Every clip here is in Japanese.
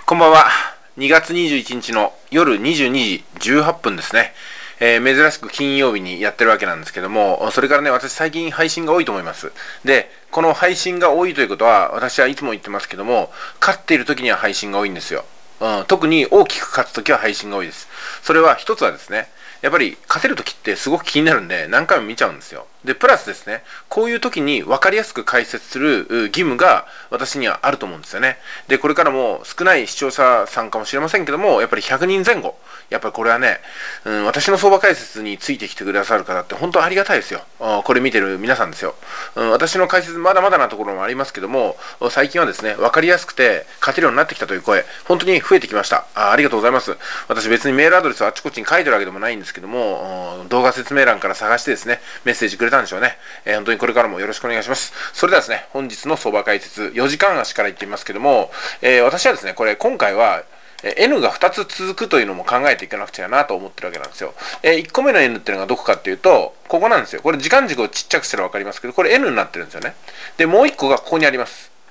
こんばんは。2月21日の夜22時18分ですね。珍しく金曜日にやってるわけなんですけども、それからね、私最近配信が多いと思います。で、この配信が多いということは、私はいつも言ってますけども、勝っている時には配信が多いんですよ。特に大きく勝つ時は配信が多いです。それは一つはですね、やっぱり勝てる時ってすごく気になるんで何回も見ちゃうんですよ。で、プラスですね、こういう時に分かりやすく解説する義務が私にはあると思うんですよね。で、これからも少ない視聴者さんかもしれませんけども、やっぱり100人前後、やっぱりこれはね、私の相場解説についてきてくださる方って本当ありがたいですよ。これ見てる皆さんですよ。私の解説まだまだなところもありますけども、最近はですね、分かりやすくて勝てるようになってきたという声、本当に増えてきました。ありがとうございます。私別にメールアドレスをあっちこっちに書いてるわけでもないんですけども、動画説明欄から探してですね、メッセージくれたんでしょうね。本当にこれからもよろしくお願いします。それではですね、本日の相場解説、4時間足から言ってみますけども、私はですね、これ今回は、N が2つ続くというのも考えていかなくちゃなと思ってるわけなんですよ。1個目の N っていうのがどこかっていうと、ここなんですよ。これ時間軸をちっちゃくしたら分かりますけど、これ N になってるんですよね。で、もう1個がここにあります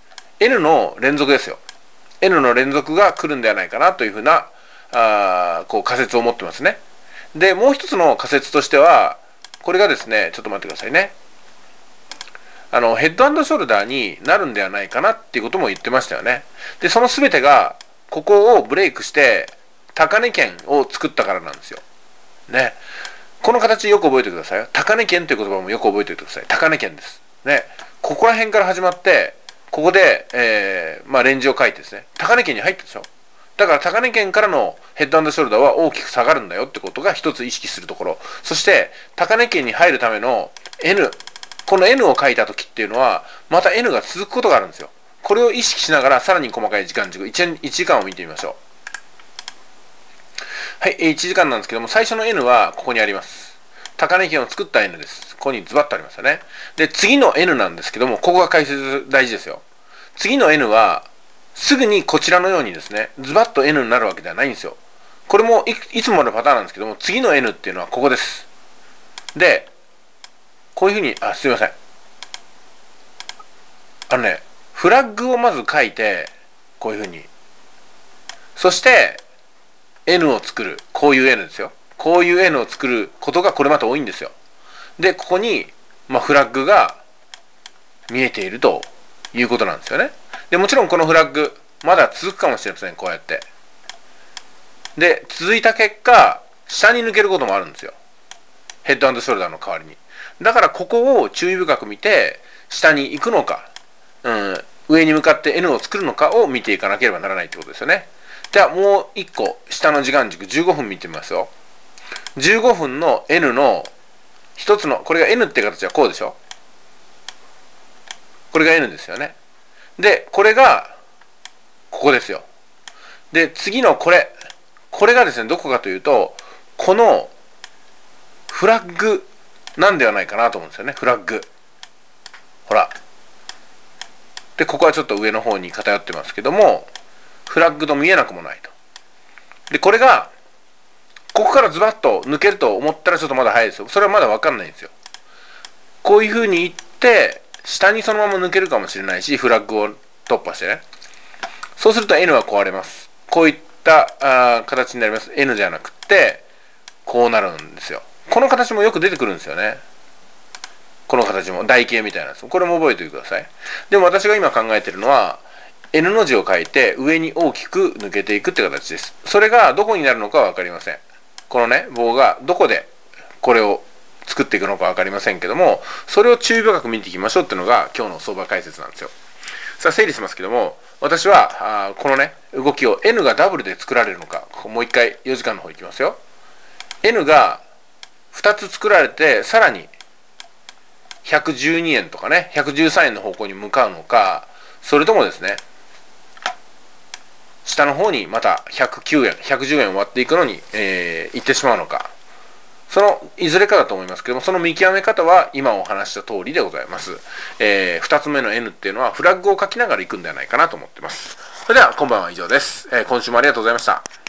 。N の連続ですよ。N の連続が来るんではないかなというふうな、こう仮説を持ってますね。で、もう一つの仮説としては、これがですね、ちょっと待ってくださいね。ヘッド&ショルダーになるんではないかなっていうことも言ってましたよね。で、その全てが、ここをブレイクして、高値圏を作ったからなんですよ。ね。この形よく覚えてくださいよ。高値圏という言葉もよく覚えておいてください。高値圏です。ね。ここら辺から始まって、ここで、レンジを書いてですね、高値圏に入ったでしょ。だから高値圏からのヘッド&ショルダーは大きく下がるんだよってことが一つ意識するところ。そして、高値圏に入るための N、この N を書いた時っていうのは、また N が続くことがあるんですよ。これを意識しながら、さらに細かい時間軸、1時間を見てみましょう。はい、1時間なんですけども、最初の N はここにあります。高値圏を作った N です。ここにズバッとありますよね。で、次の N なんですけども、ここが解説大事ですよ。次の N は、すぐにこちらのようにですね、ズバッと N になるわけではないんですよ。これもいつものパターンなんですけども、次の N っていうのはここです。で、こういうふうに、すいません。フラッグをまず書いて、こういうふうに。そして、N を作る。こういう N ですよ。こういう N を作ることがこれまた多いんですよ。で、ここに、フラッグが見えているということなんですよね。で、もちろんこのフラッグ、まだ続くかもしれません。こうやって。で、続いた結果、下に抜けることもあるんですよ。ヘッド&ショルダーの代わりに。だからここを注意深く見て、下に行くのか、上に向かって N を作るのかを見ていかなければならないってことですよね。ではもう一個、下の時間軸15分見てみますよ。15分の N の一つの、これが N って形はこうでしょ。これが N ですよね。で、これが、ここですよ。で、次のこれがですね、どこかというと、このフラッグなんではないかなと思うんですよね。フラッグ。ほら。で、ここはちょっと上の方に偏ってますけども、フラッグと見えなくもないと。で、これが、ここからズバッと抜けると思ったらちょっとまだ早いですよ。それはまだわかんないんですよ。こういう風にいって、下にそのまま抜けるかもしれないし、フラッグを突破してね。そうすると N は壊れます。こういった形になります。N じゃなくて、こうなるんですよ。この形もよく出てくるんですよね。この形も台形みたいなんです。これも覚えておいてください。でも私が今考えているのは、N の字を書いて上に大きく抜けていくって形です。それがどこになるのかは分かりません。このね、棒がどこでこれを作っていくのか分かりませんけども、それを注意深く見ていきましょうっていうのが今日の相場解説なんですよ。さあ整理しますけども、私はこのね、動きを N がダブルで作られるのか、もう一回4時間の方いきますよ。N が2つ作られて、さらに112円とかね、113円の方向に向かうのか、それともですね、下の方にまた109円、110円割っていくのに、行ってしまうのか。そのいずれかだと思いますけども、その見極め方は今お話した通りでございます。2つ目の N っていうのはフラッグを書きながら行くんではないかなと思ってます。それでは今晩は以上です。今週もありがとうございました。